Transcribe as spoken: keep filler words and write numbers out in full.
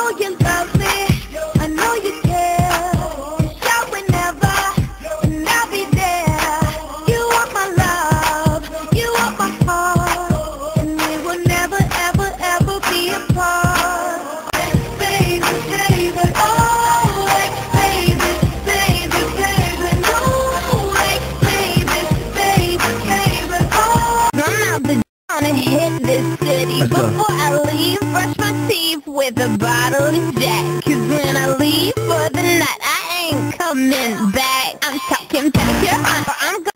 you love me, I know you care. Shout whenever, and I'll be there. You want my love, you want my heart, and we will never, ever, ever be apart. Baby, baby, oh, like, baby, baby, baby, no, like, baby, baby, baby, oh. I'm out the door and hit this city. Before I leave, brush my teeth with a bottle of Jack. Cause when I leave for the night, I ain't coming back. I'm talking pedicure, I'm